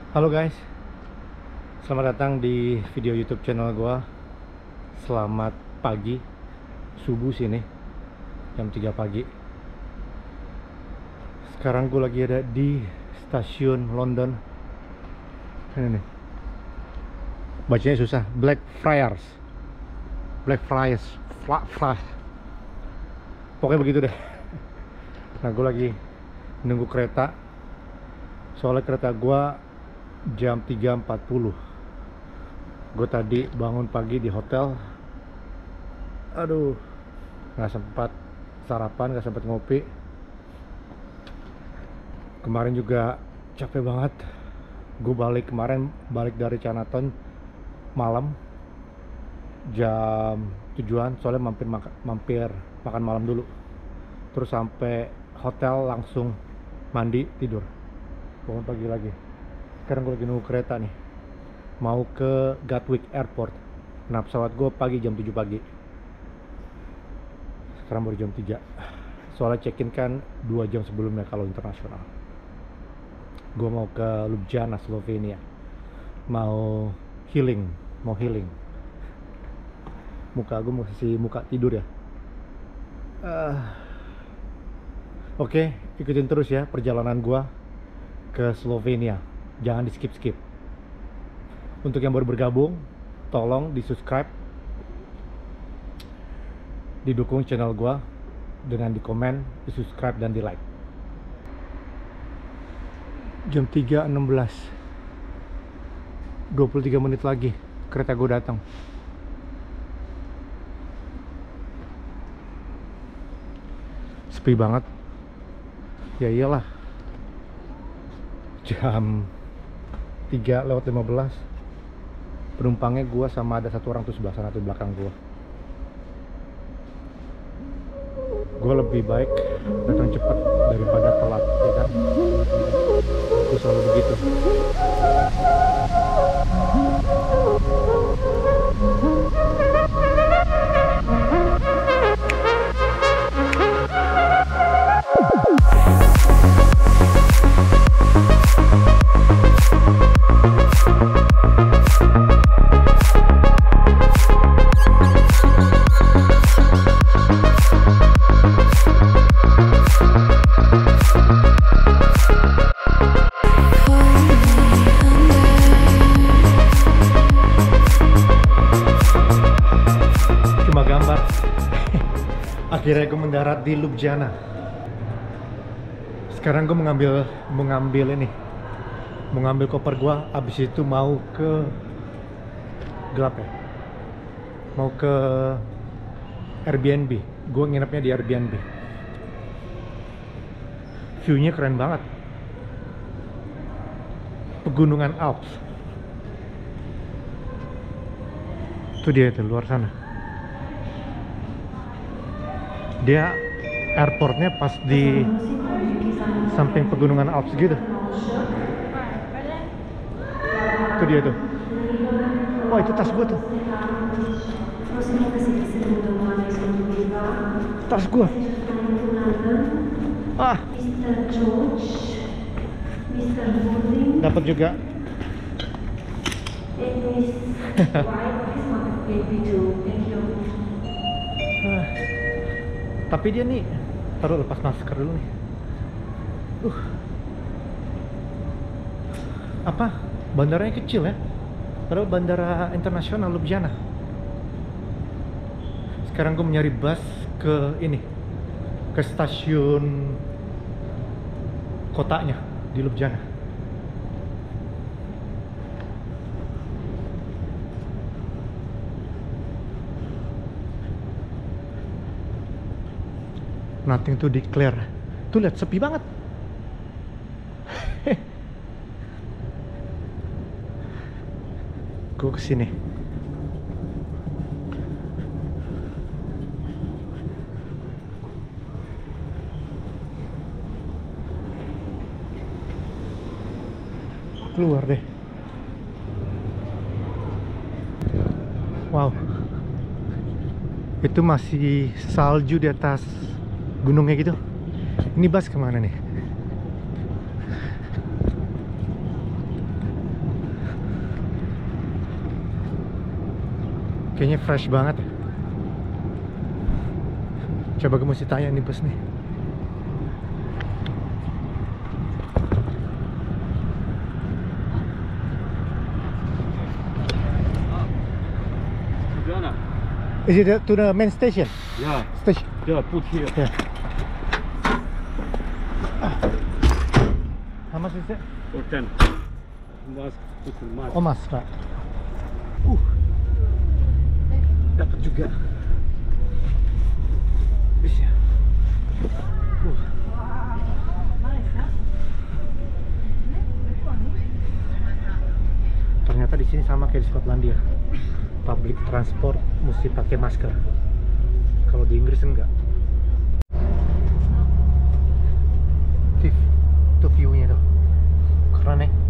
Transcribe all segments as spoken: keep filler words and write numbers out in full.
Halo guys, selamat datang di video YouTube channel gua. Selamat pagi, subuh sini, jam tiga pagi. Sekarang gue lagi ada di stasiun London. Ini nih, bacanya susah. Blackfriars, Blackfriars, Fla, Fla. Pokoknya begitu deh. Nah, gue lagi nunggu kereta. Soalnya kereta gua jam tiga empat puluh. Gue tadi bangun pagi di hotel. Aduh, nggak sempat sarapan, nggak sempat ngopi. Kemarin juga capek banget. Gue balik kemarin balik dari Chinatown malam jam tujuan. Soalnya mampir maka, mampir makan malam dulu. Terus sampai hotel langsung mandi tidur. Bangun pagi lagi. Sekarang gue lagi nunggu kereta nih, mau ke Gatwick Airport. Nah, pesawat gue pagi jam tujuh pagi. Sekarang baru jam tiga. Soalnya check-in kan dua jam sebelumnya kalau internasional. Gue mau ke Ljubljana, Slovenia. Mau healing, mau healing. Muka gue masih muka tidur ya. Uh, Oke, okay, ikutin terus ya perjalanan gue ke Slovenia. Jangan di skip-skip. Untuk yang baru bergabung, tolong di subscribe, didukung channel gua dengan di komen, di subscribe dan di like. Jam tiga enam belas, dua puluh tiga menit lagi kereta gua datang. Sepi banget. Ya iyalah, jam tiga lewat lima belas. Penumpangnya gua sama ada satu orang tuh sebelah sana tuh belakang gua. Gua lebih baik datang cepat daripada telat, ya kan? Itu selalu begitu. Akhirnya gue mendarat di Ljubljana. Sekarang gue mengambil mengambil ini, mengambil koper gue. Abis itu mau ke gelap ya, mau ke Airbnb. Gue nginepnya di Airbnb. View-nya keren banget. Pegunungan Alps. Itu dia itu luar sana. Dia airportnya pas di samping pegunungan Alps gitu. Itu dia tuh. Wah, itu tas gua tuh. Tas gua. Ah. Dapat juga. Tapi dia nih, taruh lepas masker dulu nih. Uh, apa? Bandaranya kecil ya? Padahal bandara internasional Ljubljana. Sekarang gue mencari bus ke ini, ke stasiun kotanya di Ljubljana. Nothing to declare. Tuh lihat, sepi banget. Gue kesini. Keluar deh. Wow. Itu masih salju di atas gunungnya gitu. Ini bus kemana nih? Kayaknya fresh banget ya. Coba gue mesti tanya nih bus nih. Is it to the main station? Yeah. Station. Yeah, put here. Yeah. How much is it? For ten. Mas, put in mas. Oh mas, Pak. Uh. Dapat juga. Bisa. Uh. Ternyata di sini sama kayak di Skotlandia. Public transport mesti pakai masker. Kalau di Inggris enggak. Tuh, tuh view-nya tuh. Keren ya.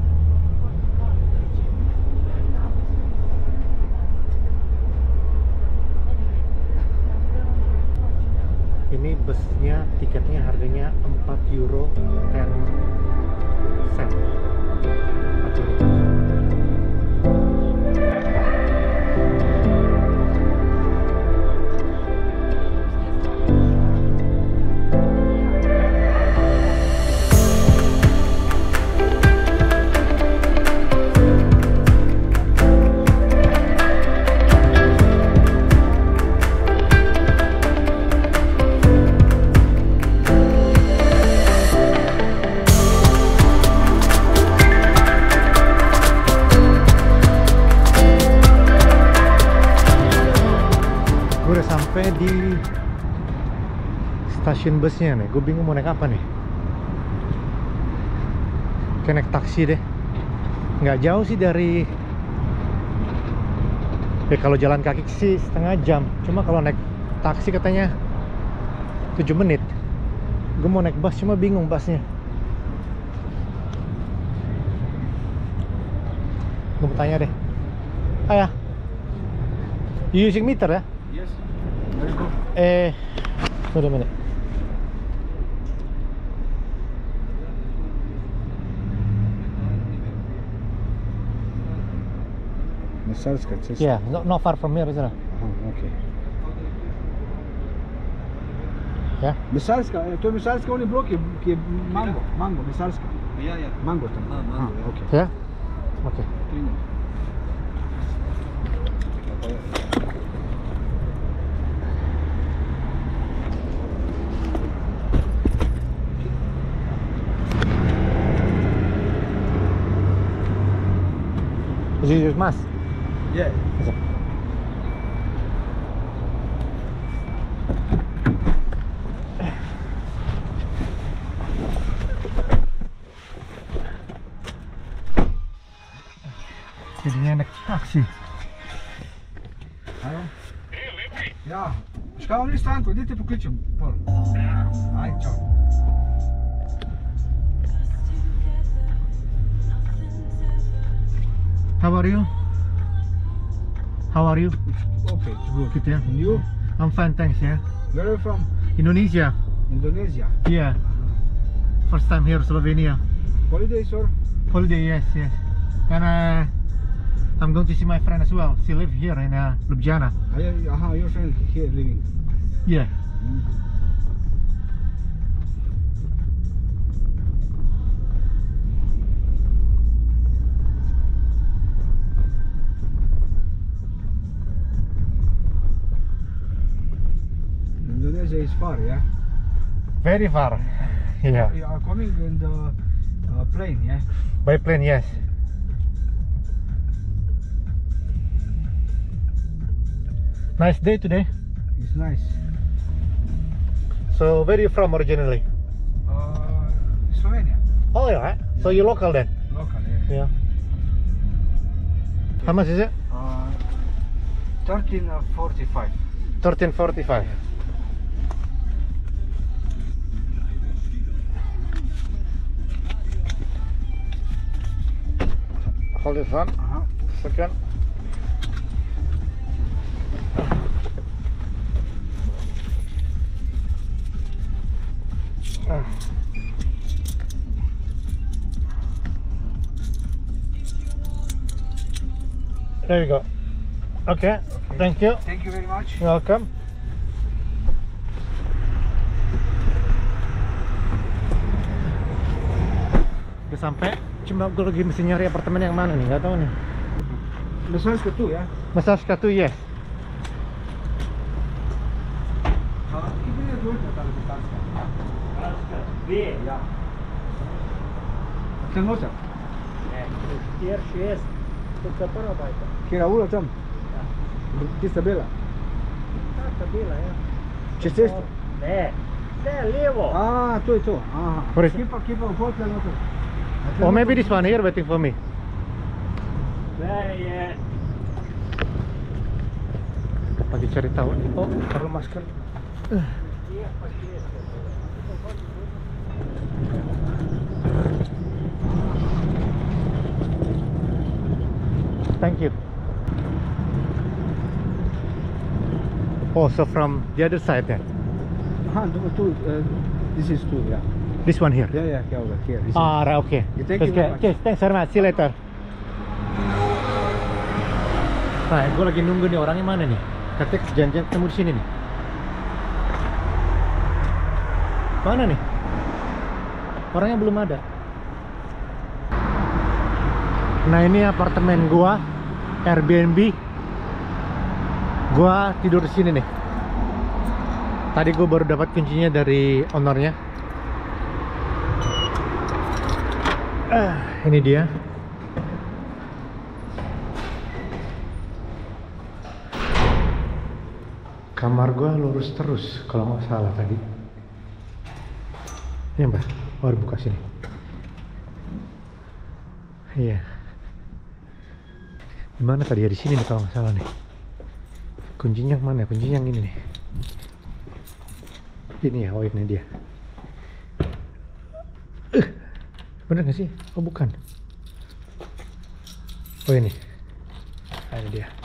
Ini busnya, tiketnya harganya empat euro ten sen. empat euro. Sampai di stasiun busnya nih, gue bingung mau naik apa nih. Kayak naik taksi deh. Nggak jauh sih dari, ya kalau jalan kaki sih setengah jam. Cuma kalau naik taksi katanya tujuh menit. Gue mau naik bus cuma bingung busnya. Gue mau tanya deh. Ayah, you using meter ya? Yes. Eh, wait a minute. Misalska, it's Yeah, not, not far from here, isn't it? Oh, okay. Yeah. Misalska, to je Misalska onaj blok je, je mango, mango, Misalska. Ja, ja. Mango tam. A, mango, ja. okay. Yeah. Okay. Is it your mask? Yeah. Jadinya naik taksi. Halo? Ja, šta vam ni stanko, idite pokličem. Pol. Aj, čao. How are you? How are you? Okay, it's good. Good, yeah. And you? I'm fine, thanks. Yeah. Where are you from? Indonesia. Indonesia. Yeah. First time here, Slovenia. Holidays or? Holiday, yes, yes. And uh, I'm going to see my friend as well. She lives here in uh, Ljubljana. Aha, your friend here living. Yeah. Mm. Indonesia is far, yeah? Very far. Yeah. You are coming in the uh, plane, yeah? By plane, yes. Nice day today. It's nice. So where are you from originally? Uh, Slovenia. Oh yeah. So you're local then? Local, yeah. Yeah. How much is it? Uh, thirteen forty-five. thirteen forty-five. Hold this on. Uh-huh. Second. Uh. There you go. Oke, thank you. Thank you very much. Welcome. Udah sampai. Cuma gue lagi mesti nyari apartemen yang mana nih, nggak tahu nih. Massage ke tu ya? Massage Katu, yes. Ah, ini dia dulu tak lebih besar. B. Ya. Tengok tak? Hier шесть. Тут apa itu? Kira ulah jam. Di tabela. Ah, tabela ya. Честно? Ne. Ne, levo. Ah, tu itu. Ah. What is it? Kipa kipa upot tengok tu. Oh, maybe this one here waiting for me. Ne je. Lagi cari tahu nih. Oh, taruh masker. Hier pa šest. Thank you. Oh, so from the other side then. Ah, tu tu. This is two ya. This one here. Ya ya, kya hoga here. This is- Ah, right, okay. Yeah, thank Let's you very get- much. Okay, thanks very much. See you later. Nah, gue lagi nunggu nih orangnya mana nih? Katanya janjian ketemu di sini nih. Mana nih? Orangnya belum ada. Nah, ini apartemen gua, Airbnb. Gua tidur di sini nih. Tadi gua baru dapat kuncinya dari ownernya. Ah, ini dia. Kamar gua lurus terus kalau nggak salah tadi. Ini mbak, baru buka sini. Iya. Gimana tadi ya, di sini nih kalau nggak salah nih. Kuncinya yang mana? Kuncinya yang ini nih. Ini ya, oh ini dia. Uh, bener nggak sih? Oh bukan. Oh ini. Ah, ini dia.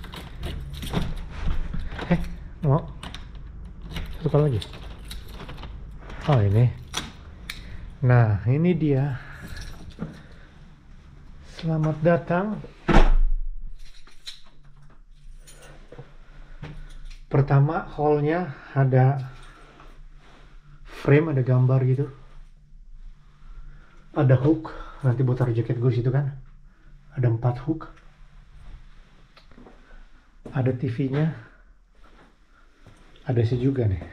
Eh, mau? Satu kali lagi. Oh ini. Nah, ini dia. Selamat datang. Pertama, hallnya ada frame, ada gambar gitu. Ada hook, nanti buat taruh jaket gue situ kan. Ada empat hook. Ada T V-nya. Ada sih juga nih.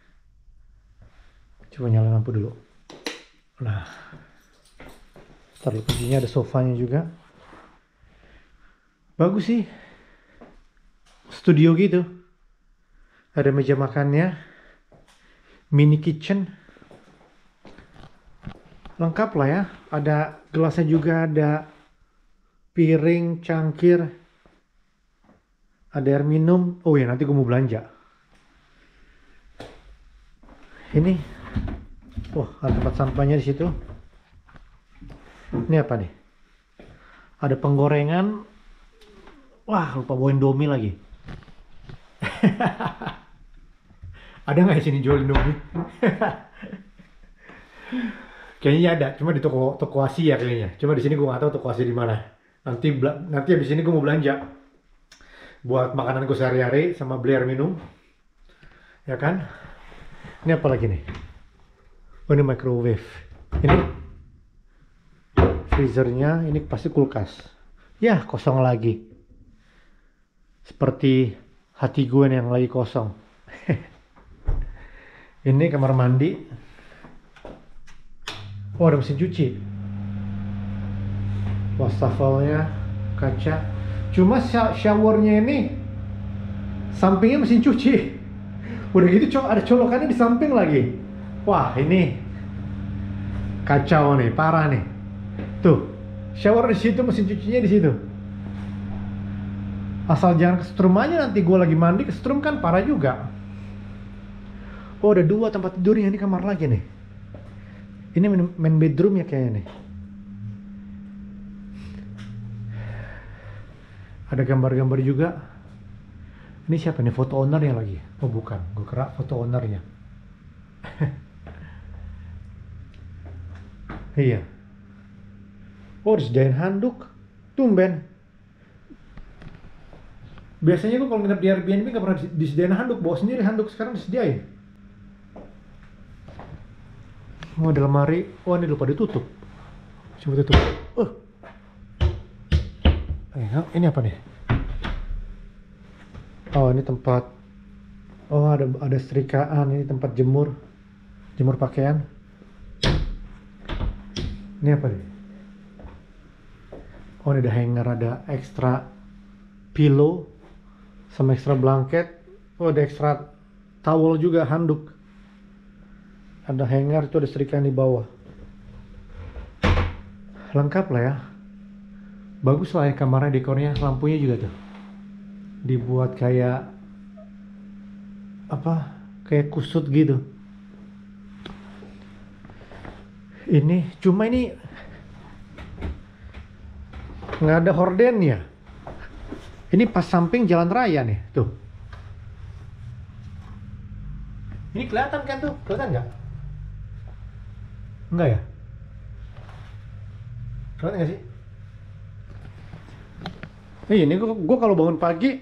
Coba nyalain lampu dulu. Nah, taruh kuncinya, ada sofanya juga. Bagus sih. Studio gitu. Ada meja makannya. Mini kitchen. Lengkap lah ya. Ada gelasnya juga, ada piring, cangkir. Ada air minum. Oh ya, nanti gue mau belanja. Ini, wah, ada tempat sampahnya di situ. Ini apa nih? Ada penggorengan. Wah, lupa bawa Indomie lagi. Ada nggak di sini jual Indomie? Kayaknya ada, cuma di toko toko Asia kayaknya. Cuma di sini gue nggak tahu toko Asia di mana. Nanti nanti abis ini gue mau belanja buat makanan gue sehari-hari sama beli air minum, ya kan? Ini apa lagi nih? Oh, ini microwave. Ini freezernya, ini pasti kulkas. Ya, kosong lagi. Seperti hati gue nih yang lagi kosong. Ini kamar mandi. Oh, ada mesin cuci. Wastafelnya, kaca. Cuma showernya ini sampingnya mesin cuci. Udah gitu cok, ada colokannya di samping lagi. Wah, ini kacau nih, parah nih. Tuh, shower di situ, mesin cucinya di situ. Asal jangan kesetrum aja, nanti gue lagi mandi kesetrum kan parah juga. Oh, ada dua tempat tidurnya, ini kamar lagi nih. Ini main bedroom ya kayaknya nih. Ada gambar-gambar juga. Ini siapa nih, foto ownernya lagi? Oh bukan, gue kira foto ownernya. Iya. Oh, disediain handuk. Tumben. Biasanya gue kalau nginep di Airbnb nggak pernah disediain handuk, bawa sendiri handuk, sekarang disediain. Oh, ada lemari. Oh, ini lupa ditutup. Coba tutup. Uh. Eh, ini apa nih? Oh, ini tempat. Oh, ada ada setrikaan. Ini tempat jemur, jemur pakaian. Ini apa nih? Oh, ini ada hanger, ada ekstra pillow sama ekstra blanket. Oh, ada ekstra towel juga, handuk. Ada hanger, itu ada setrikaan di bawah. Lengkap lah ya. Bagus lah ya kamarnya, dekornya, lampunya juga tuh dibuat kayak apa? Kayak kusut gitu. Ini cuma ini nggak ada hordennya. Ini pas samping jalan raya nih, tuh. Ini kelihatan kan tuh? Kelihatan nggak? Enggak ya? Kelihatan nggak sih? Eh, ini gua, gua kalau bangun pagi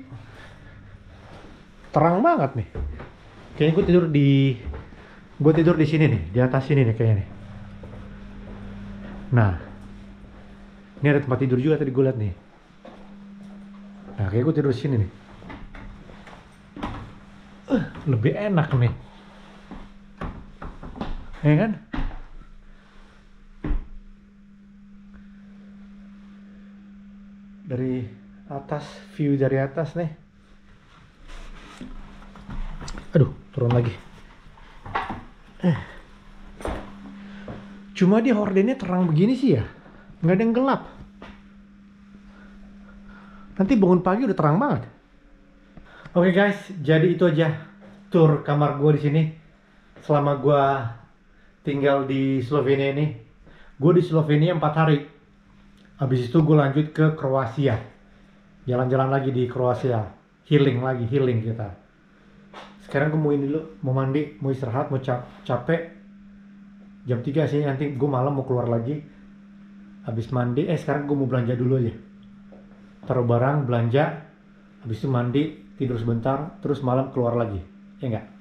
terang banget nih. Kayaknya gue tidur di gue tidur di sini nih, di atas sini nih kayaknya nih. Nah, ini ada tempat tidur juga tadi gue liat nih. Nah, kayak gue tidur di sini nih. Uh, lebih enak nih. Ya kan? Dari atas, view dari atas nih. Aduh, turun lagi. Eh. Cuma dia hordennya terang begini sih ya. Nggak ada yang gelap. Nanti bangun pagi udah terang banget. Oke guys, jadi itu aja tour kamar gue di sini. Selama gue tinggal di Slovenia ini. Gue di Slovenia empat hari. Habis itu gue lanjut ke Kroasia. Jalan-jalan lagi di Kroasia. Healing lagi, healing kita. Sekarang gue mau ini dulu, mau mandi, mau istirahat, mau cap capek. Jam tiga sih, nanti gue malam mau keluar lagi. Habis mandi, eh sekarang gue mau belanja dulu aja. Taruh barang, belanja. Habis itu mandi, tidur sebentar, terus malam keluar lagi. Ya enggak?